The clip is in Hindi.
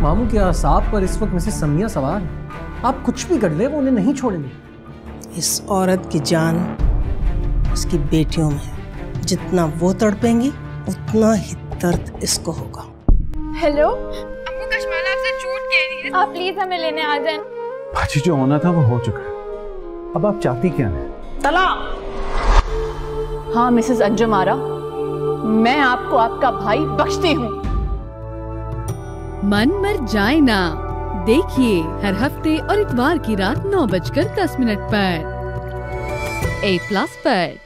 मामू के आसाब पर इस वक्त मिसेस समिया सवार है। आप कुछ भी कर ले वो उन्हें नहीं छोड़ेंगे। इस औरत की जान उसकी बेटियों में है। जितना वो तड़पेंगी उतना ही दर्द इसको होगा। हेलो, अम्मू कश्माला आपसे झूठ कह रही है। आप प्लीज हमें लेने आ जाएं। बाजी जो होना था वो हो चुका है, अब आप चाहती क्या है? तलाक। हाँ मिसेस अंजुम आरा, मैं आपको आपका भाई बख्शती हूँ। मन मर जाए ना, देखिए हर हफ्ते और इतवार की रात 9:10 पर A+ पर।